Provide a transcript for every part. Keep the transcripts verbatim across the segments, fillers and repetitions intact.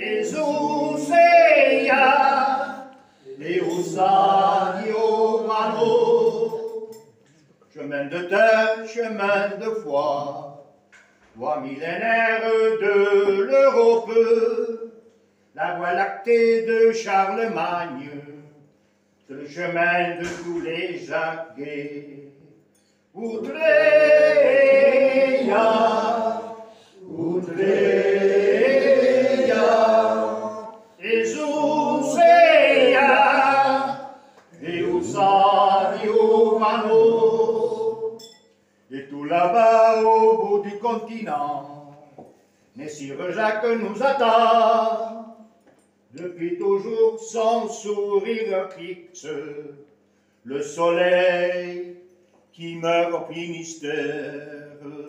Ezuseia, Eusadio Mano, chemin de terre, chemin de foi, voie millénaire de l'Europe, la voie lactée de Charlemagne, c'est le chemin de tous les Jacquets. Utreia, Utreia, Ezuseia, Eusadio Mano. Et tout là-bas au bout du continent, Messire Jacques nous attend. Depuis toujours son sourire fixe, le soleil qui meurt au Finistère.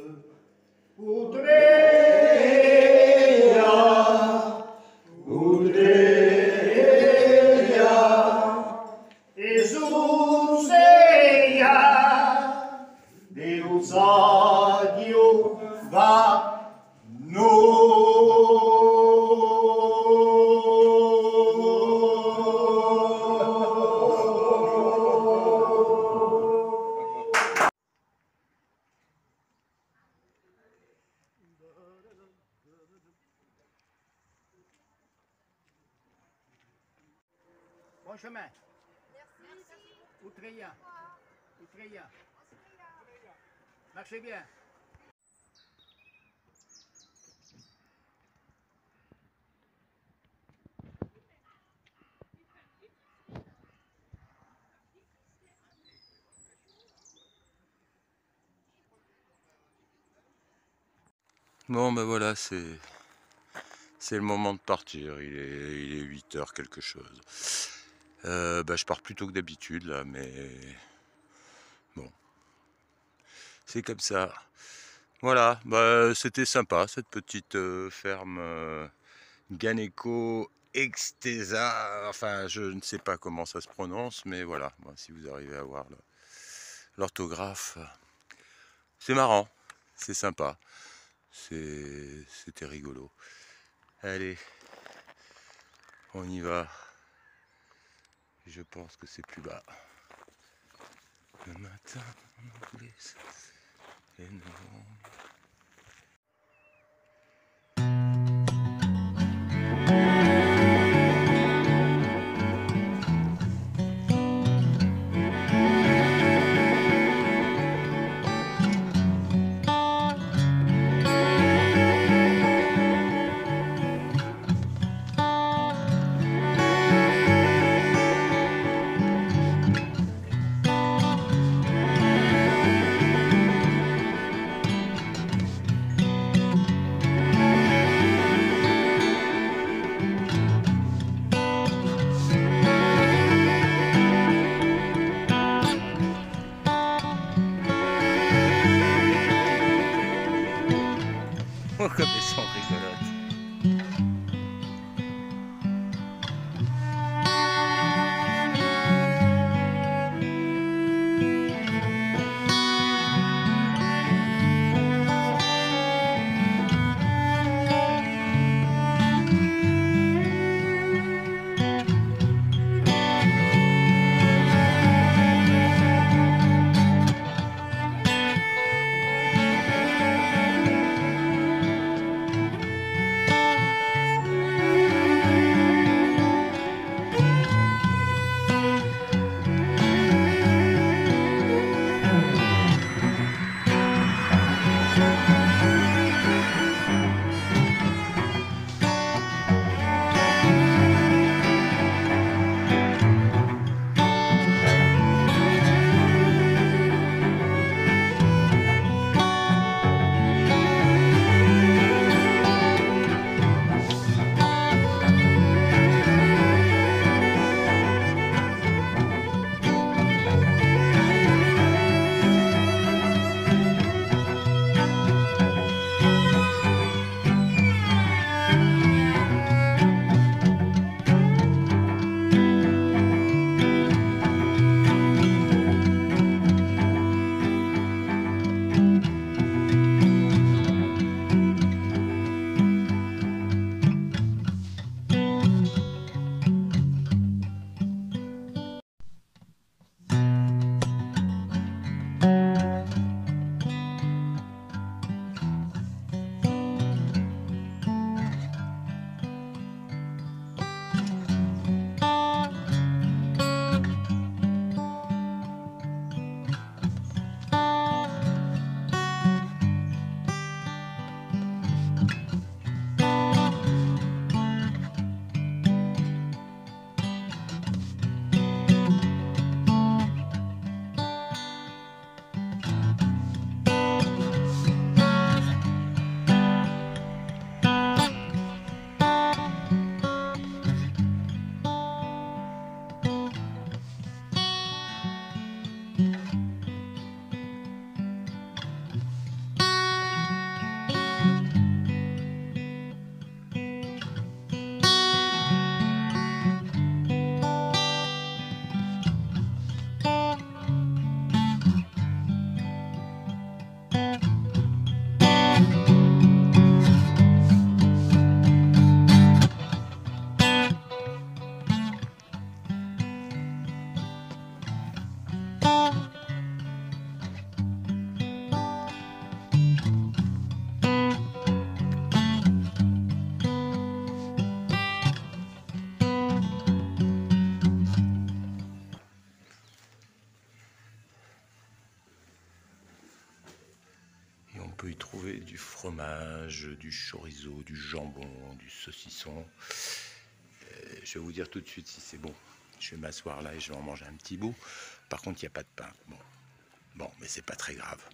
Utreia, Utreia, Ezuseia, Deus adio va no. Bon chemin. Merci. Utreia. Utreia. Marchez bien. Bon ben voilà, c'est c'est le moment de partir, il est, il est huit heures quelque chose. Euh, bah, je pars plus tôt que d'habitude là, mais bon, c'est comme ça. Voilà, bah, c'était sympa cette petite euh, ferme euh, Ganeco Extesa, enfin je ne sais pas comment ça se prononce, mais voilà, bon, si vous arrivez à voir l'orthographe, c'est marrant, c'est sympa, c'était rigolo. Allez, on y va. Je pense que c'est plus bas. Le matin, on glisse. Et non. peut y trouver du fromage, du chorizo, du jambon, du saucisson. Euh, je vais vous dire tout de suite si c'est bon. Je vais m'asseoir là et je vais en manger un petit bout. Par contre, il n'y a pas de pain. Bon, bon mais c'est pas très grave.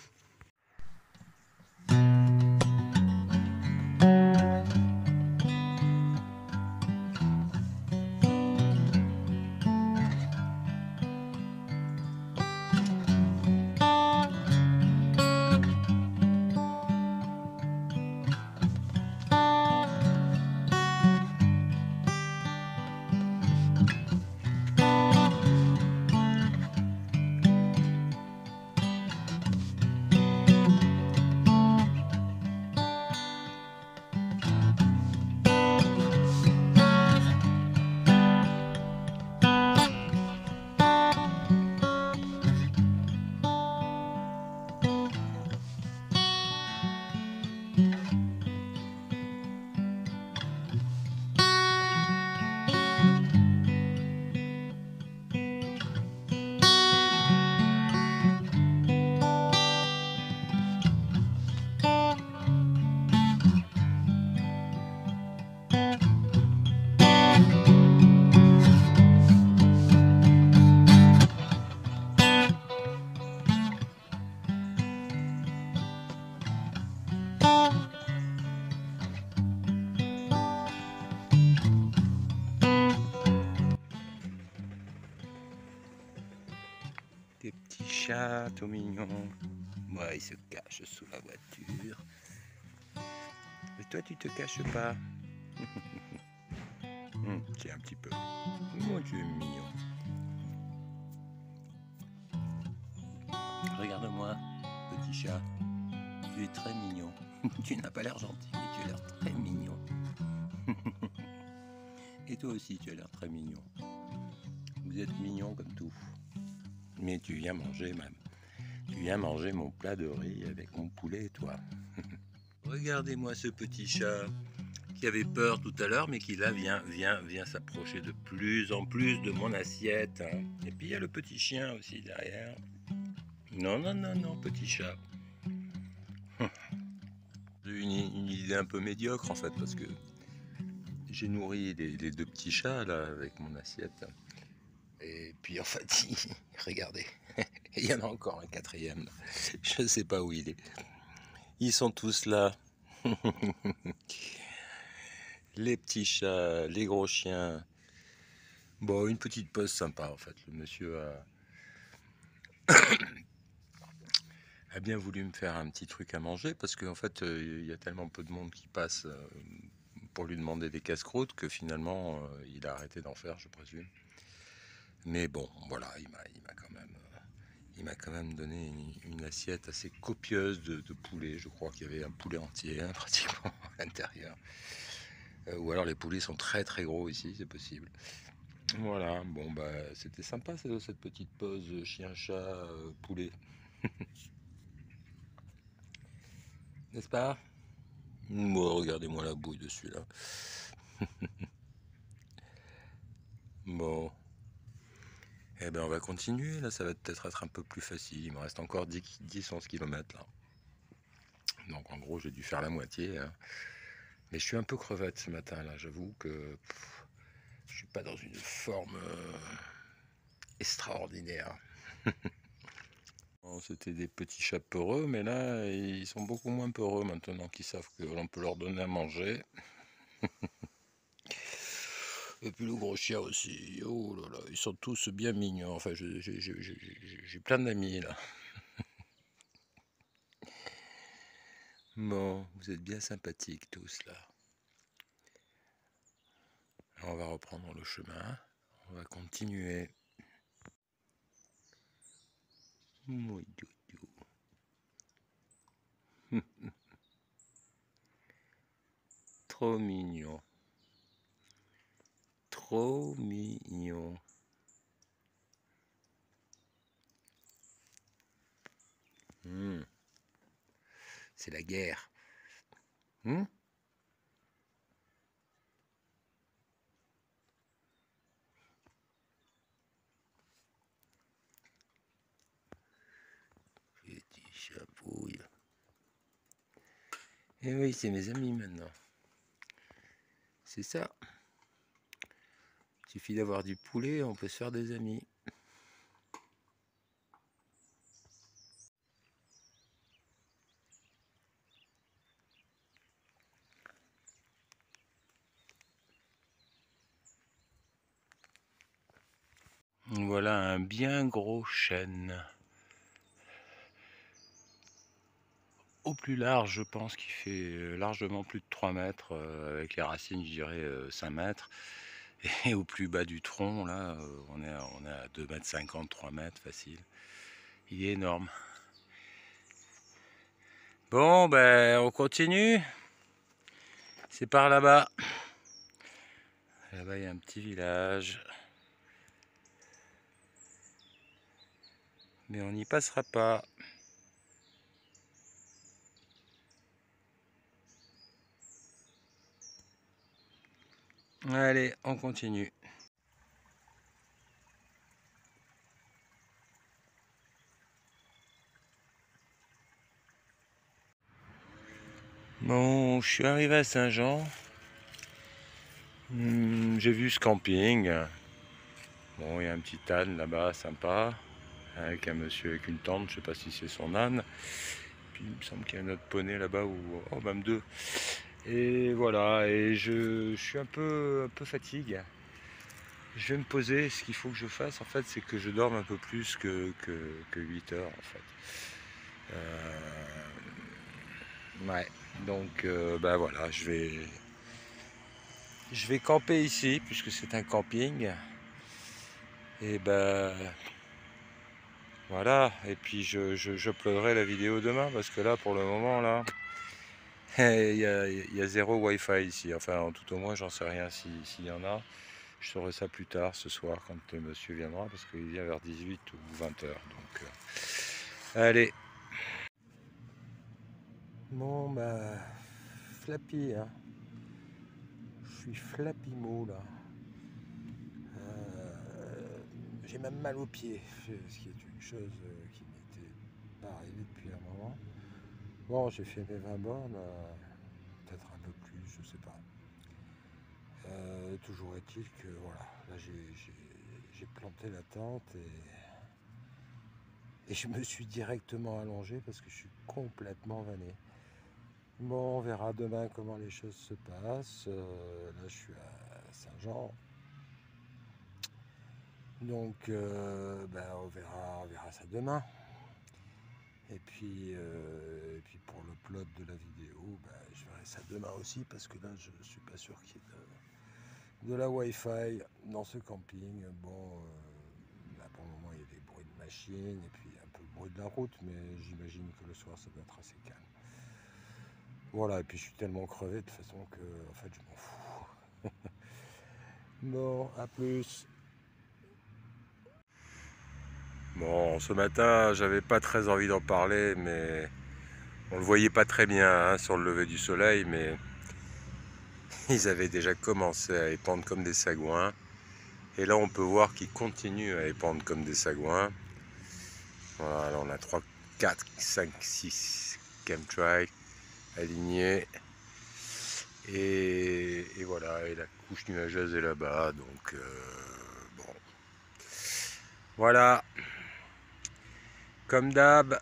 Des petits chats tout mignons. Moi, ils se cachent sous la voiture. Mais toi, tu te caches pas. Hum, tiens, un petit peu. Moi, tu es mignon. Regarde-moi, petit chat. Tu es très mignon. Tu n'as pas l'air gentil, mais tu as l'air très mignon. Et toi aussi, tu as l'air très mignon. Vous êtes mignon comme tout. Mais tu viens manger même. Tu viens manger mon plat de riz avec mon poulet, toi. Regardez-moi ce petit chat qui avait peur tout à l'heure, mais qui là vient, vient, vient s'approcher de plus en plus de mon assiette. Hein. Et puis il y a le petit chien aussi derrière. Non, non, non, non, petit chat. J'ai une, une idée un peu médiocre en fait, parce que j'ai nourri les, les deux petits chats là avec mon assiette. Et puis en fait, regardez, il y en a encore un quatrième. Là. Je ne sais pas où il est. Ils sont tous là. Les petits chats, les gros chiens. Bon, une petite pause sympa en fait. Le monsieur a, a bien voulu me faire un petit truc à manger parce qu'en fait, il y a tellement peu de monde qui passe pour lui demander des casse-croûtes que finalement, il a arrêté d'en faire, je présume. Mais bon, voilà, il m'a, il m'a quand même, il m'a quand même donné une, une assiette assez copieuse de, de poulet. Je crois qu'il y avait un poulet entier, hein, pratiquement à l'intérieur. Euh, ou alors les poulets sont très très gros ici, c'est possible. Voilà, bon bah c'était sympa cette, cette petite pause chien-chat euh, poulet. N'est-ce pas? Bon, regardez-moi la bouille dessus là. Bon. Eh ben on va continuer, là ça va peut-être être un peu plus facile. Il me reste encore dix onze kilomètres là. Donc en gros j'ai dû faire la moitié. Hein. Mais je suis un peu crevette ce matin là, j'avoue que pff, je suis pas dans une forme euh, extraordinaire. C'était des petits chats peureux, mais là ils sont beaucoup moins peureux maintenant qu'ils savent que l'on peut leur donner à manger. Et puis le gros chien aussi, oh là là, ils sont tous bien mignons. Enfin, j'ai plein d'amis là. Bon, vous êtes bien sympathiques tous là. Alors, on va reprendre le chemin, on va continuer. Mon doudou. Trop mignon. Trop mignon. Mmh. C'est la guerre. Mmh. Petit chapouille. Et oui, c'est mes amis maintenant. C'est ça. Il suffit d'avoir du poulet, on peut se faire des amis. Voilà un bien gros chêne. Au plus large, je pense qu'il fait largement plus de trois mètres, euh, avec les racines, je dirais euh, cinq mètres. Et au plus bas du tronc, là, euh, on est à, on est à deux mètres cinquante, trois mètres facile. Il est énorme. Bon, ben, on continue. C'est par là-bas. Là-bas, il y a un petit village. Mais on n'y passera pas. Allez, on continue. Bon, je suis arrivé à Saint-Jean. Hmm, j'ai vu ce camping. Bon, il y a un petit âne là-bas, sympa. Avec un monsieur avec une tente, je sais pas si c'est son âne. Puis il me semble qu'il y a un autre poney là-bas, ou oh, même deux. Et voilà, et je, je suis un peu, un peu fatigué. Je vais me poser. Ce qu'il faut que je fasse, en fait, c'est que je dorme un peu plus que, que, que huit heures, en fait. Euh, ouais, donc, euh, ben voilà, je vais, je vais camper ici, puisque c'est un camping. Et ben, voilà, et puis je, je, je uploaderai la vidéo demain, parce que là, pour le moment, là, il y a, il y a zéro Wi-Fi ici. Enfin, tout au moins, j'en sais rien s'il si y en a. Je saurai ça plus tard ce soir quand le monsieur viendra, parce qu'il vient vers dix-huit ou vingt heures. Donc, euh, allez. Bon, bah, flappy, hein. Je suis flappy mou là. Euh, J'ai même mal aux pieds, ce qui est une chose qui m'était pas arrivée depuis un moment. Bon, j'ai fait mes vingt bornes, euh, peut-être un peu plus, je sais pas. Euh, toujours est-il que voilà, là j'ai planté la tente et, et je me suis directement allongé parce que je suis complètement vanné. Bon, on verra demain comment les choses se passent. Euh, là, je suis à Saint-Jean. Donc, euh, ben, on, verra, on verra ça demain. Et puis, euh, et puis pour le plot de la vidéo, ben, je verrai ça demain aussi parce que là, je ne suis pas sûr qu'il y ait de, de la Wi-Fi dans ce camping. Bon, euh, là, pour le moment, il y a des bruits de machines et puis un peu le bruit de la route, mais j'imagine que le soir, ça doit être assez calme. Voilà, et puis je suis tellement crevé de toute façon que en fait je m'en fous. Bon, à plus. Bon, ce matin, j'avais pas très envie d'en parler, mais on le voyait pas très bien hein, sur le lever du soleil, mais ils avaient déjà commencé à épandre comme des sagouins. Et là, on peut voir qu'ils continuent à épandre comme des sagouins. Voilà, là, on a trois, quatre, cinq, six chemtrails alignés. Et, et voilà, et la couche nuageuse est là-bas, donc euh, bon. Voilà, comme d'hab,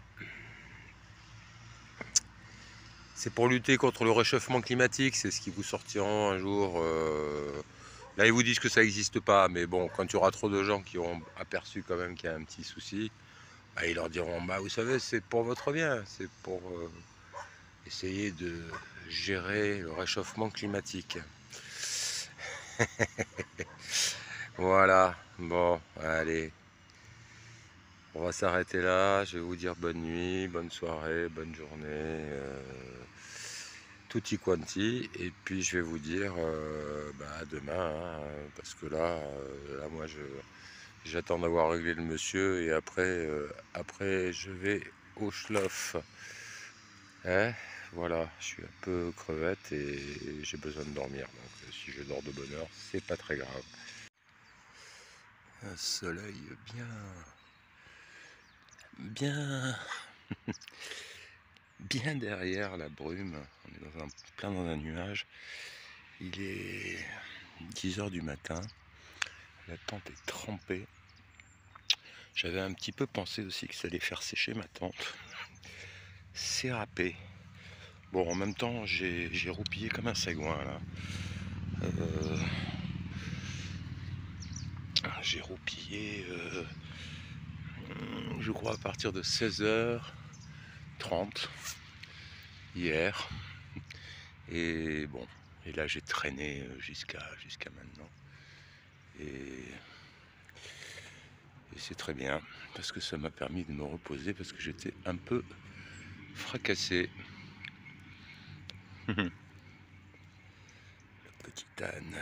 c'est pour lutter contre le réchauffement climatique, c'est ce qui vous sortiront un jour. Euh... Là, ils vous disent que ça n'existe pas, mais bon, quand il y aura trop de gens qui auront aperçu quand même qu'il y a un petit souci, bah, ils leur diront, bah vous savez, c'est pour votre bien, c'est pour euh, essayer de gérer le réchauffement climatique. Voilà, bon, allez. On va s'arrêter là, je vais vous dire bonne nuit, bonne soirée, bonne journée, euh, tutti quanti, et puis je vais vous dire euh, bah, à demain, hein, parce que là, euh, là moi je j'attends d'avoir réglé le monsieur, et après, euh, après je vais au schloff. Hein, voilà, je suis un peu crevette et j'ai besoin de dormir, donc si je dors de bonne heure, c'est pas très grave. Un soleil bien... bien... bien derrière la brume. On est dans un, plein dans un nuage. Il est dix heures du matin. La tente est trempée. J'avais un petit peu pensé aussi que ça allait faire sécher ma tente. C'est râpé. Bon, en même temps, j'ai roupillé comme un sagouin là. Euh, j'ai roupillé, euh, je crois, à partir de seize heures trente hier. Et bon, et là j'ai traîné jusqu'à jusqu'à maintenant. Et, et c'est très bien, parce que ça m'a permis de me reposer, parce que j'étais un peu fracassé. Le petit âne.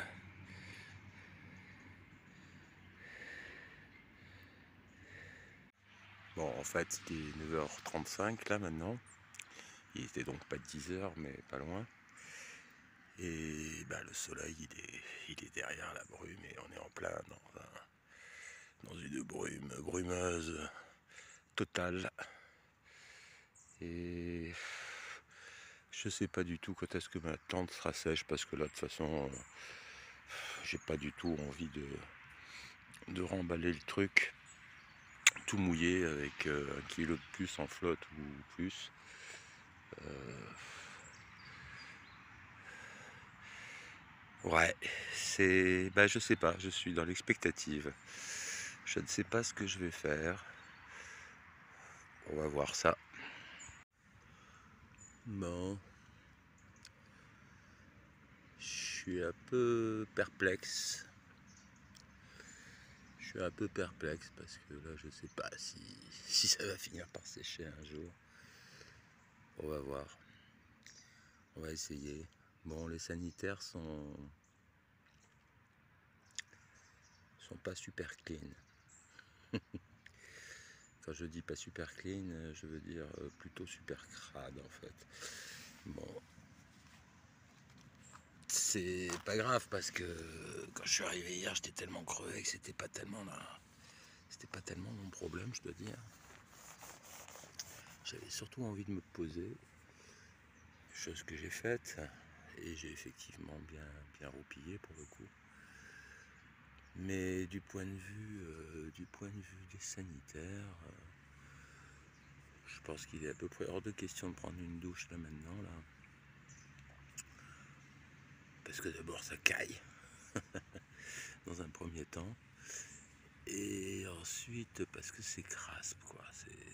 Bon, en fait, il est neuf heures trente-cinq là maintenant. Il était donc pas dix heures, mais pas loin. Et bah, le soleil, il est, il est derrière la brume et on est en plein dans, un, dans une brume brumeuse totale. Et je sais pas du tout quand est-ce que ma tente sera sèche, parce que là, de toute façon, euh, j'ai pas du tout envie de, de remballer le truc tout mouillé avec euh, un kilo de plus en flotte ou plus. Euh, ouais, c'est... Bah, je sais pas, je suis dans l'expectative. Je ne sais pas ce que je vais faire. On va voir ça. Bon. Je suis un peu perplexe. Je suis un peu perplexe parce que là, je sais pas si, si ça va finir par sécher un jour. On va voir. On va essayer. Bon, les sanitaires sont, sont pas super clean. Quand je dis pas super clean, je veux dire plutôt super crade en fait. Bon, c'est pas grave parce que quand je suis arrivé hier, j'étais tellement crevé que c'était pas tellement là, c'était pas tellement mon problème, je dois dire. J'avais surtout envie de me poser, chose que j'ai faite, et j'ai effectivement bien, bien roupillé pour le coup. Mais du point de vue, euh, du point de vue des sanitaires, euh, je pense qu'il est à peu près hors de question de prendre une douche là maintenant là. Parce que d'abord ça caille dans un premier temps, et ensuite parce que c'est crasse quoi.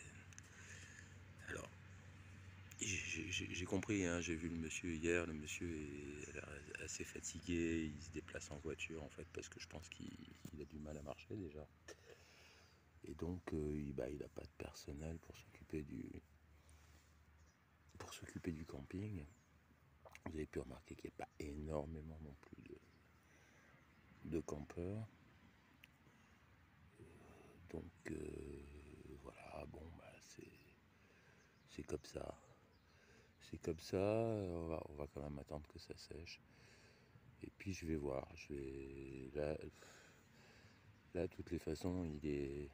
Alors j'ai compris, hein, j'ai vu le monsieur hier, le monsieur est assez fatigué, il se déplace en voiture en fait parce que je pense qu'il a du mal à marcher déjà, et donc euh, il, bah, il a pas de personnel pour s'occuper du pour s'occuper du camping. Vous avez pu remarquer qu'il n'y a pas énormément non plus de, de campeurs. Donc euh, voilà, bon bah c'est comme ça. C'est comme ça, on va, on va quand même attendre que ça sèche. Et puis je vais voir. Je vais. Là, là de toutes les façons, il est.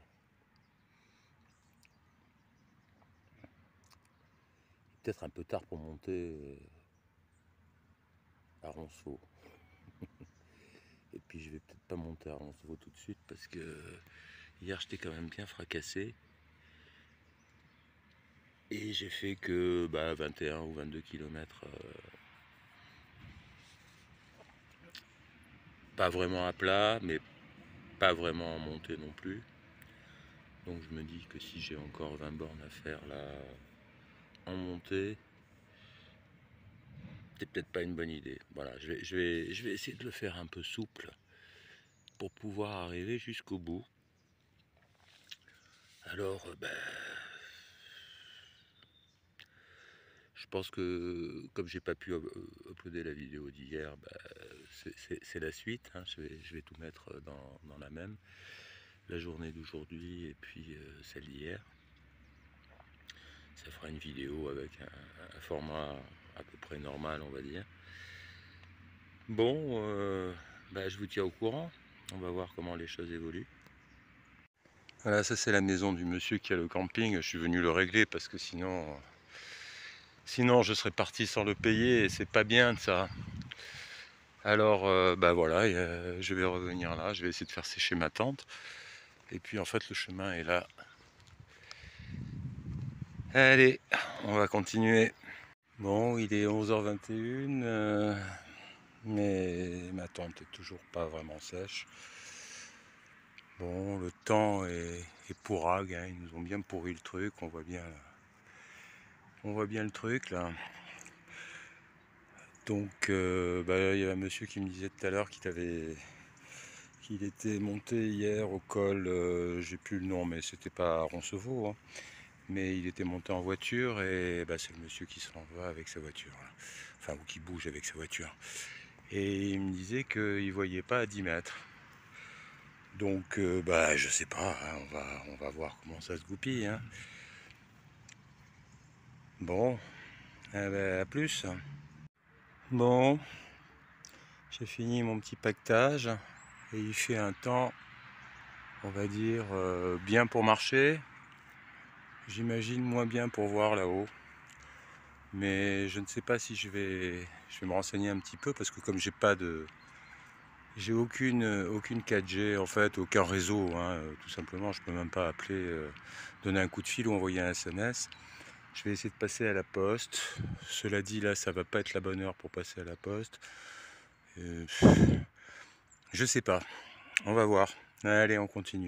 Peut-être un peu tard pour monter à Roncevaux. Et puis je vais peut-être pas monter à Roncevaux tout de suite parce que hier j'étais quand même bien fracassé. Et j'ai fait que bah, vingt et un ou vingt-deux kilomètres. Euh, pas vraiment à plat, mais pas vraiment en montée non plus. Donc je me dis que si j'ai encore vingt bornes à faire là en montée, c'est peut-être pas une bonne idée. Voilà, je vais, je, vais, je vais essayer de le faire un peu souple pour pouvoir arriver jusqu'au bout. Alors, ben, je pense que comme j'ai pas pu uploader la vidéo d'hier, ben, c'est la suite. Hein. Je, vais, je vais tout mettre dans, dans la même. La journée d'aujourd'hui et puis euh, celle d'hier. Ça fera une vidéo avec un, un format à peu près normal, on va dire. Bon, euh, bah, je vous tiens au courant. On va voir comment les choses évoluent. Voilà, ça c'est la maison du monsieur qui a le camping. Je suis venu le régler parce que sinon Sinon je serais parti sans le payer et c'est pas bien de ça. Alors euh, bah voilà, euh, je vais revenir là, je vais essayer de faire sécher ma tente. Et puis en fait le chemin est là. Allez, on va continuer. Bon, il est onze heures vingt et une, euh, mais ma tente est toujours pas vraiment sèche. Bon, le temps est, est pourrague, hein, ils nous ont bien pourri le truc, on voit bien, on voit bien le truc là. Donc, euh, bah, il y a un monsieur qui me disait tout à l'heure qu'il avait, qu'il était monté hier au col, euh, j'ai plus le nom, mais c'était pas à Roncevaux, hein, mais il était monté en voiture et bah, c'est le monsieur qui s'en va avec sa voiture, là. Enfin, ou qui bouge avec sa voiture. Et il me disait qu'il voyait pas à dix mètres. Donc, euh, bah, je sais pas, hein, on va, on va voir comment ça se goupille, hein. Bon, eh ben, à plus. Bon, j'ai fini mon petit pactage et il fait un temps, on va dire, euh, bien pour marcher. J'imagine moins bien pour voir là-haut. Mais je ne sais pas si je vais, je vais me renseigner un petit peu parce que comme j'ai pas de, j'ai aucune, aucune quatre G en fait, aucun réseau, hein, tout simplement. Je peux même pas appeler, euh, donner un coup de fil ou envoyer un S M S. Je vais essayer de passer à la poste. Cela dit, là, ça va pas être la bonne heure pour passer à la poste. Euh, je sais pas. On va voir. Allez, on continue.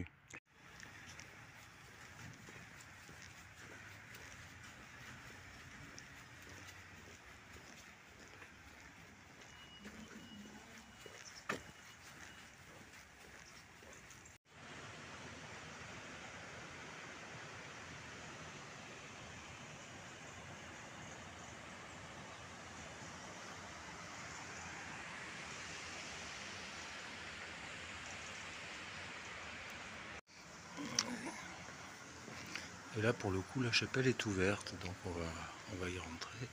Et là, pour le coup, la chapelle est ouverte, donc on va, on va y rentrer.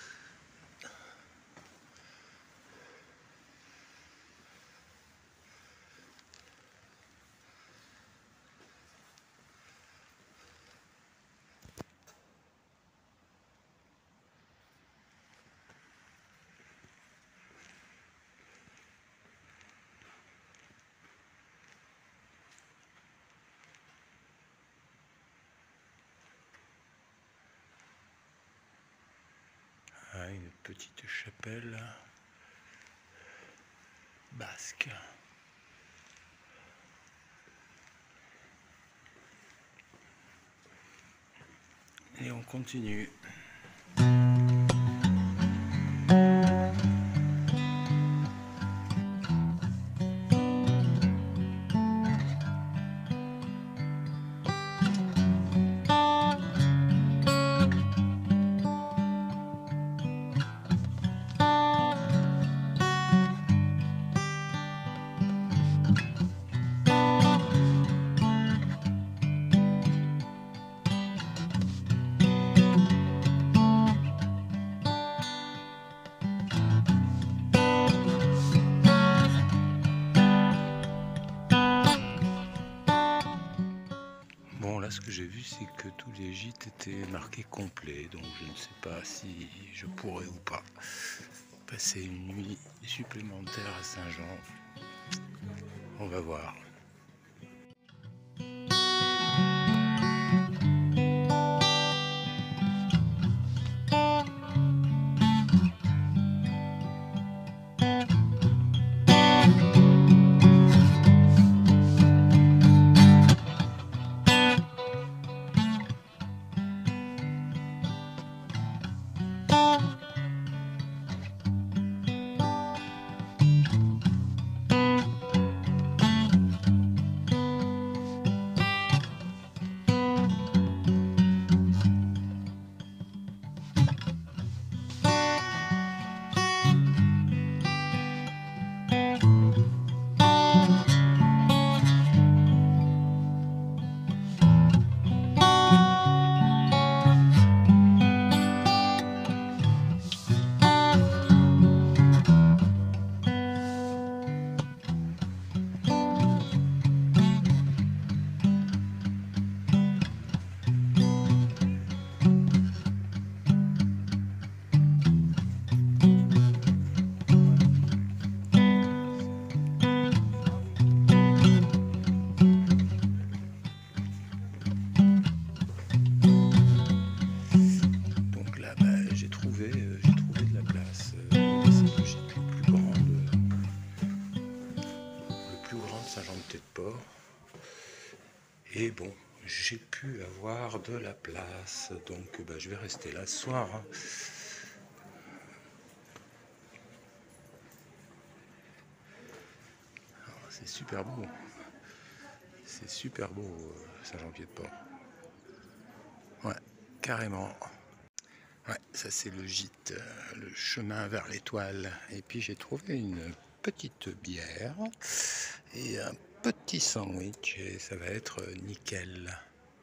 Ah, une petite chapelle basque. Et on continue. Bon, là, ce que j'ai vu, c'est que tous les gîtes étaient marqués complets, donc je ne sais pas si je pourrais ou pas passer une nuit supplémentaire à Saint-Jean. On va voir. bar de la place. Donc bah, je vais rester là ce soir. Hein. C'est super beau. C'est super beau, Saint-Jean-Pied-de-Port. Ouais, carrément. Ouais, ça c'est le gîte, le chemin vers l'étoile. Et puis j'ai trouvé une petite bière et un petit sandwich et ça va être nickel.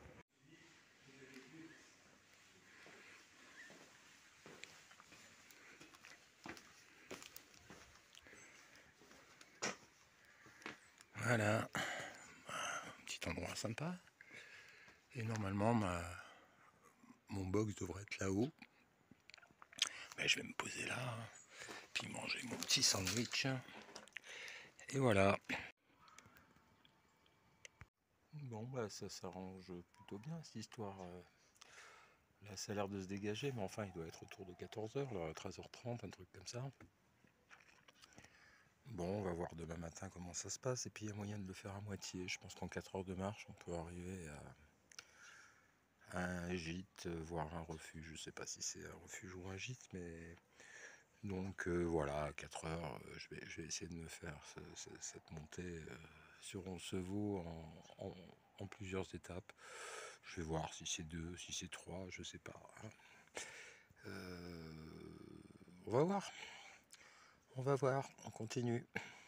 Voilà, un petit endroit sympa. Et normalement, ma, mon box devrait être là-haut. Ben, je vais me poser là, puis manger mon petit sandwich. Et voilà. Bon, bah ça s'arrange plutôt bien cette histoire. Là, ça a l'air de se dégager, mais enfin, il doit être autour de quatorze heures, là, treize heures trente, un truc comme ça. Bon, on va voir demain matin comment ça se passe. Et puis, il y a moyen de le faire à moitié. Je pense qu'en quatre heures de marche, on peut arriver à un gîte, voire un refuge. Je ne sais pas si c'est un refuge ou un gîte, mais... Donc, euh, voilà, à quatre heures, je vais, je vais essayer de me faire ce, ce, cette montée euh, sur Roncevaux en, en, en plusieurs étapes. Je vais voir si c'est deux, si c'est trois, je sais pas. Hein. Euh, on va voir. On va voir, on continue.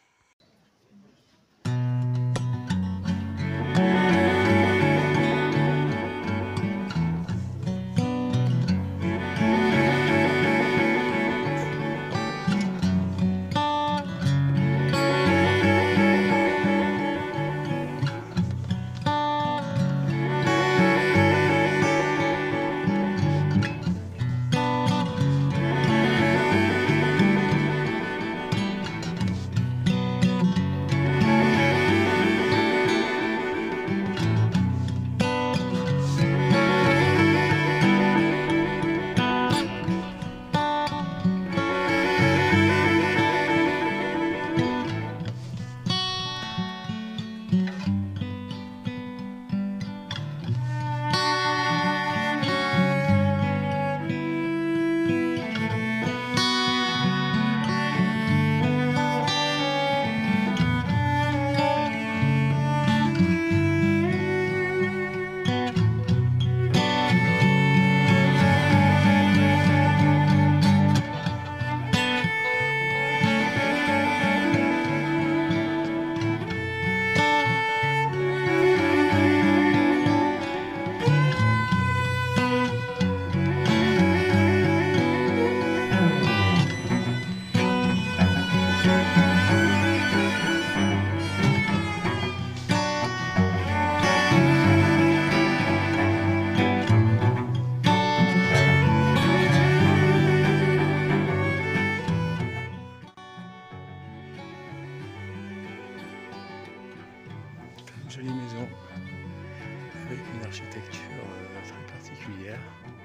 Jolie maison avec une architecture euh, très particulière,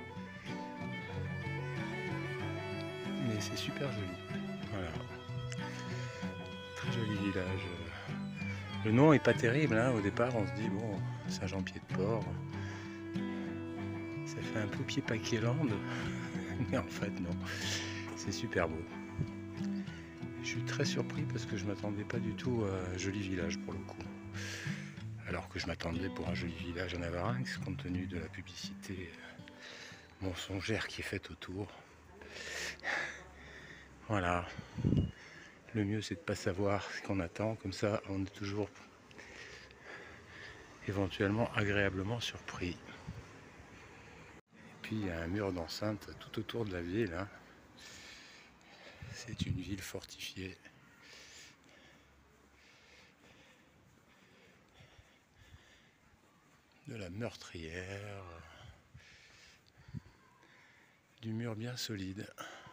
mais c'est super joli. Voilà, très joli village. Le nom est pas terrible, hein. Au départ on se dit bon, Saint-Jean-Pied-de-Port, ça fait un peu pied-paquet-lande, mais en fait non, c'est super beau. Je suis très surpris parce que je m'attendais pas du tout à un joli village pour le coup. Alors que je m'attendais pour un joli village à Navarinx, compte tenu de la publicité mensongère qui est faite autour. Voilà. Le mieux c'est de ne pas savoir ce qu'on attend, comme ça on est toujours éventuellement agréablement surpris. Et puis il y a un mur d'enceinte tout autour de la ville. Hein. C'est une ville fortifiée. De la meurtrière, du mur bien solide.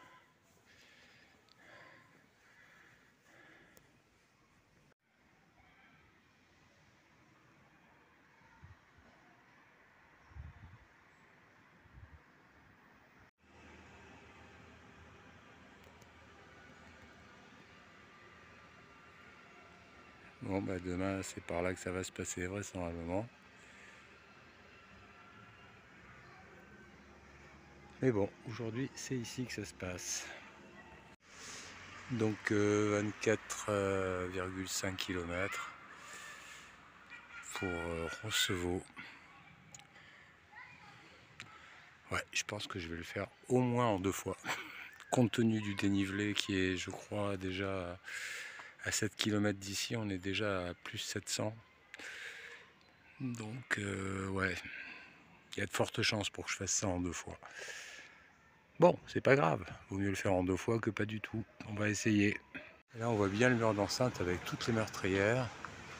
Bon bah demain c'est par là que ça va se passer vraisemblablement. Mais bon, aujourd'hui c'est ici que ça se passe. Donc euh, vingt-quatre virgule cinq kilomètres pour euh, Roncevaux. Ouais, je pense que je vais le faire au moins en deux fois. Compte tenu du dénivelé qui est, je crois, déjà à sept kilomètres d'ici, on est déjà à plus sept cents. Donc euh, ouais, il y a de fortes chances pour que je fasse ça en deux fois. Bon, c'est pas grave, vaut mieux le faire en deux fois que pas du tout. On va essayer. Et là on voit bien le mur d'enceinte avec toutes les meurtrières.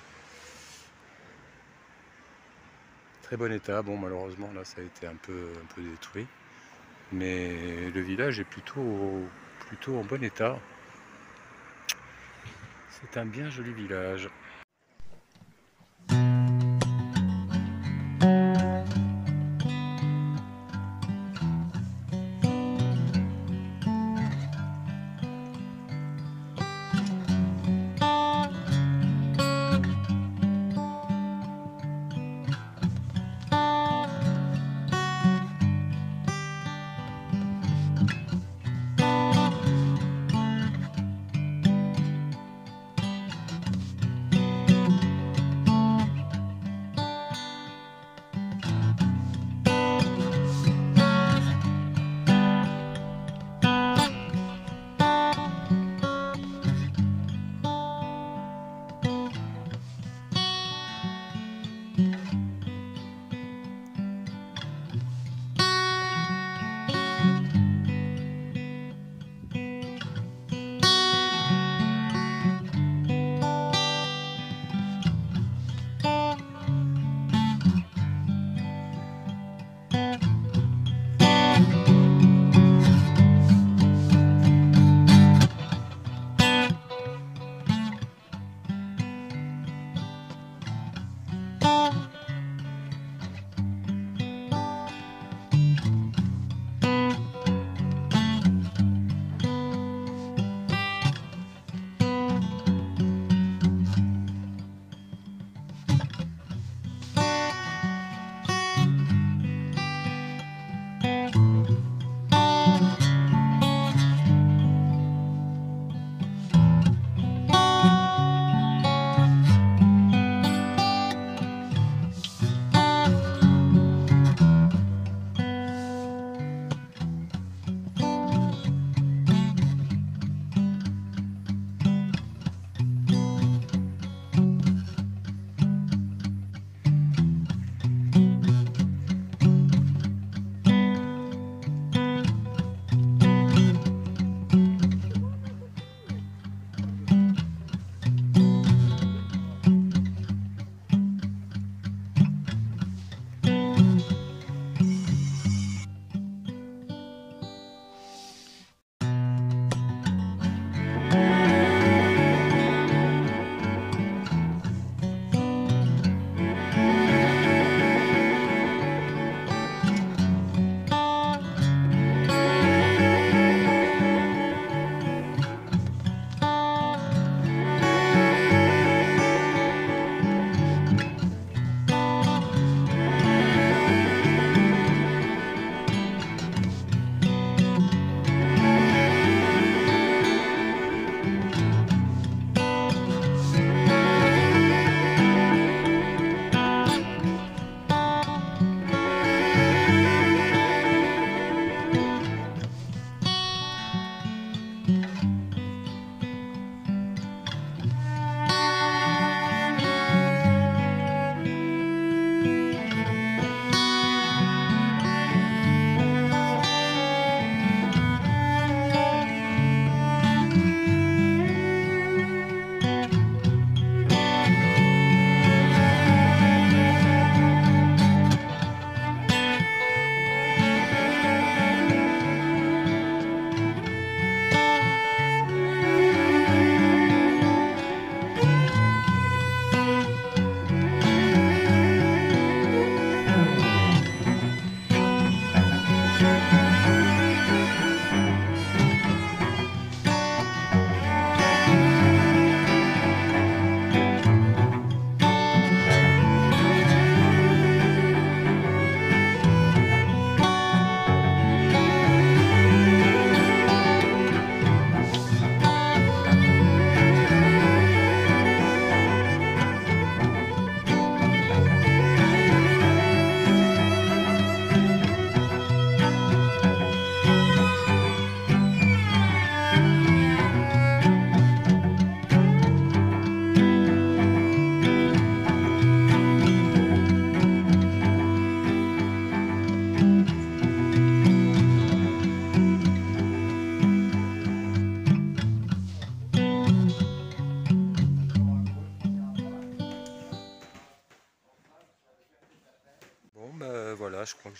Très bon état, bon malheureusement là ça a été un peu, un peu détruit. Mais le village est plutôt, plutôt en bon état. C'est un bien joli village.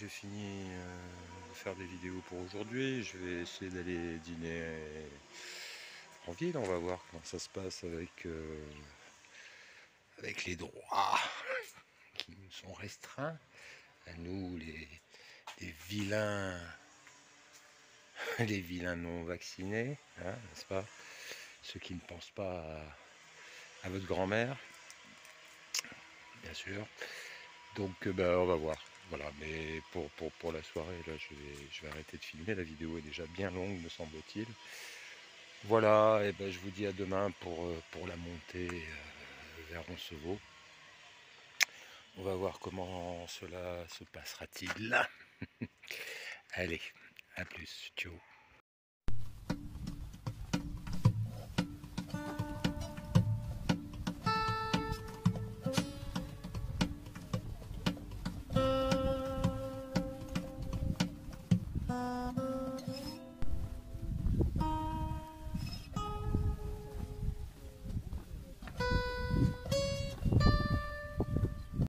j'ai fini euh, de faire des vidéos pour aujourd'hui. Je vais essayer d'aller dîner en ville. On va voir comment ça se passe avec, euh, avec les droits qui nous sont restreints. À nous, les, les vilains, les vilains non vaccinés, hein, n'est-ce pas? Ceux qui ne pensent pas à, à votre grand-mère, bien sûr. Donc, euh, bah, on va voir. Voilà, mais pour, pour, pour la soirée, là, je vais, je vais arrêter de filmer. La vidéo est déjà bien longue, me semble-t-il. Voilà, et ben je vous dis à demain pour, euh, pour la montée euh, vers Roncevaux. On va voir comment cela se passera-t-il. Allez, à plus, ciao.